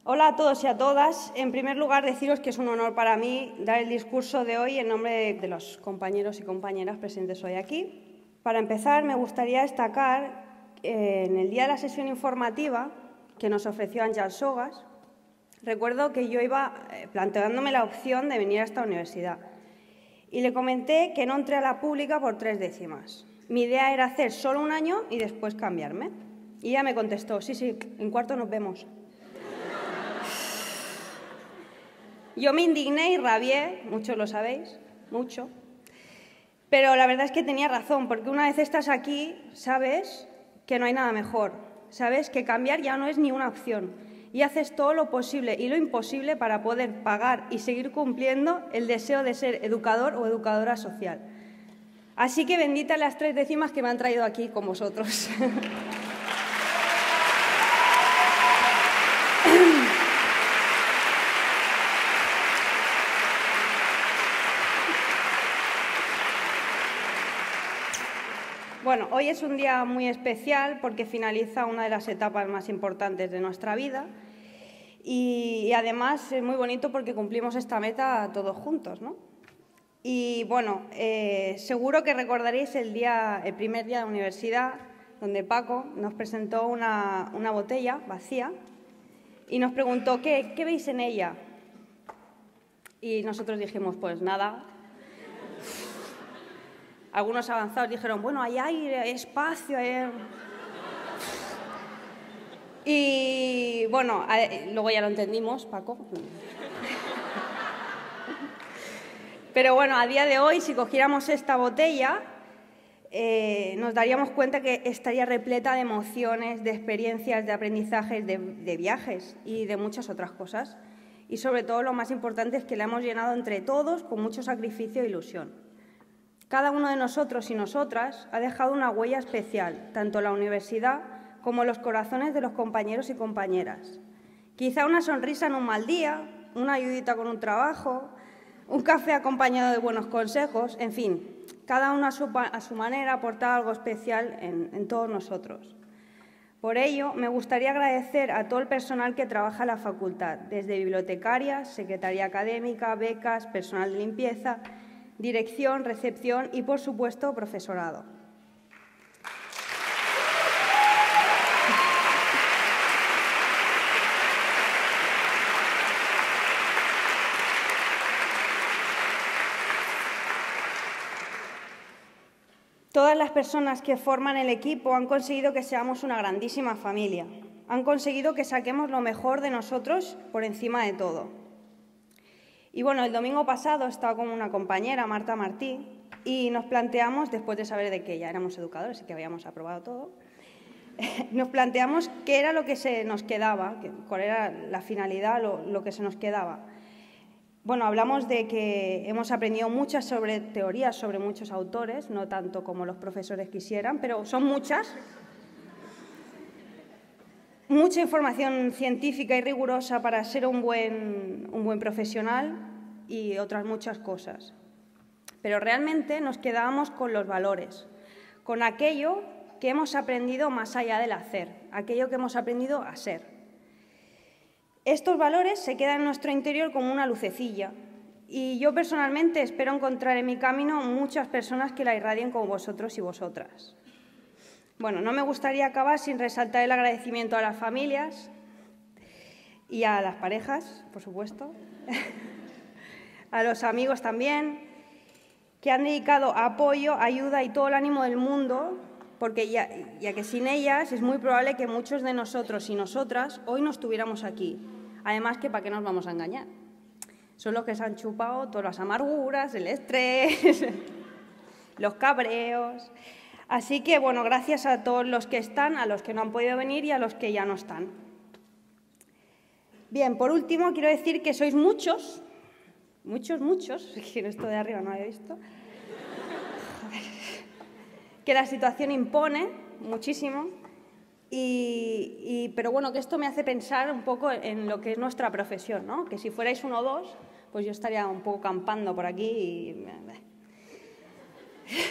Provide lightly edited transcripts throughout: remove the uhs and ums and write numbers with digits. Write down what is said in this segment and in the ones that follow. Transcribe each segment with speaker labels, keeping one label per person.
Speaker 1: Hola a todos y a todas. En primer lugar, deciros que es un honor para mí dar el discurso de hoy en nombre de los compañeros y compañeras presentes hoy aquí. Para empezar, me gustaría destacar en el día de la sesión informativa que nos ofreció Ángel Sogas, recuerdo que yo iba planteándome la opción de venir a esta universidad y le comenté que no entré a la pública por 3 décimas. Mi idea era hacer solo un año y después cambiarme. Y ella me contestó, sí, en cuarto nos vemos. Yo me indigné y rabié, muchos lo sabéis, mucho. Pero la verdad es que tenía razón, porque una vez estás aquí, sabes que no hay nada mejor. Sabes que cambiar ya no es ni una opción. Y haces todo lo posible y lo imposible para poder pagar y seguir cumpliendo el deseo de ser educador o educadora social. Así que benditas las 3 décimas que me han traído aquí con vosotros. Bueno, hoy es un día muy especial porque finaliza una de las etapas más importantes de nuestra vida y además es muy bonito porque cumplimos esta meta todos juntos, ¿no? Y bueno, seguro que recordaréis el primer día de universidad donde Paco nos presentó una botella vacía y nos preguntó ¿qué veis en ella? Y nosotros dijimos, pues nada. Algunos avanzados dijeron, bueno, hay aire, hay espacio. Y bueno, luego ya lo entendimos, Paco. Pero bueno, a día de hoy, si cogiéramos esta botella, nos daríamos cuenta que estaría repleta de emociones, de experiencias, de aprendizajes, de viajes y de muchas otras cosas. Y sobre todo, lo más importante es que la hemos llenado entre todos con mucho sacrificio e ilusión. Cada uno de nosotros y nosotras ha dejado una huella especial, tanto la universidad como los corazones de los compañeros y compañeras. Quizá una sonrisa en un mal día, una ayudita con un trabajo, un café acompañado de buenos consejos, en fin, cada uno a su manera ha aportado algo especial en todos nosotros. Por ello, me gustaría agradecer a todo el personal que trabaja en la facultad, desde bibliotecarias, secretaría académica, becas, personal de limpieza, dirección, recepción y, por supuesto, profesorado. Todas las personas que forman el equipo han conseguido que seamos una grandísima familia. Han conseguido que saquemos lo mejor de nosotros por encima de todo. Y bueno, el domingo pasado estaba con una compañera, Marta Martí, y nos planteamos, después de saber de que ya éramos educadores y que habíamos aprobado todo, nos planteamos qué era lo que se nos quedaba, cuál era la finalidad, lo que se nos quedaba. Bueno, hablamos de que hemos aprendido muchas teorías sobre muchos autores, no tanto como los profesores quisieran, pero son muchas. Mucha información científica y rigurosa para ser un buen profesional y otras muchas cosas. Pero realmente nos quedábamos con los valores, con aquello que hemos aprendido más allá del hacer, aquello que hemos aprendido a ser. Estos valores se quedan en nuestro interior como una lucecilla y yo personalmente espero encontrar en mi camino muchas personas que la irradien como vosotros y vosotras. Bueno, no me gustaría acabar sin resaltar el agradecimiento a las familias y a las parejas, por supuesto, a los amigos también, que han dedicado apoyo, ayuda y todo el ánimo del mundo, porque ya que sin ellas es muy probable que muchos de nosotros y nosotras hoy no estuviéramos aquí. Además, que ¿para qué nos vamos a engañar? Son los que se han chupado todas las amarguras, el estrés, los cabreos. Así que, bueno, gracias a todos los que están, a los que no han podido venir y a los que ya no están. Bien, por último, quiero decir que sois muchos, que esto de arriba no había visto, que la situación impone muchísimo, pero bueno, que esto me hace pensar un poco en lo que es nuestra profesión, ¿no? Que si fuerais 1 o 2, pues yo estaría un poco campando por aquí y...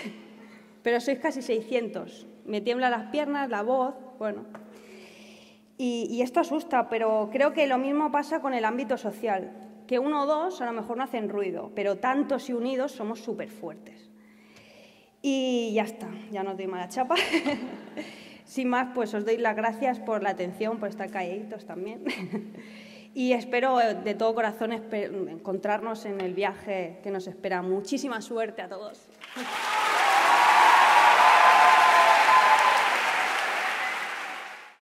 Speaker 1: Pero sois casi 600. Me tiemblan las piernas, la voz, bueno. Y esto asusta, pero creo que lo mismo pasa con el ámbito social, que uno o dos a lo mejor no hacen ruido, pero tantos y unidos somos súper fuertes. Y ya está, ya no os doy mala chapa. Sin más, pues os doy las gracias por la atención, por estar calladitos también. Y espero de todo corazón encontrarnos en el viaje que nos espera. Muchísima suerte a todos.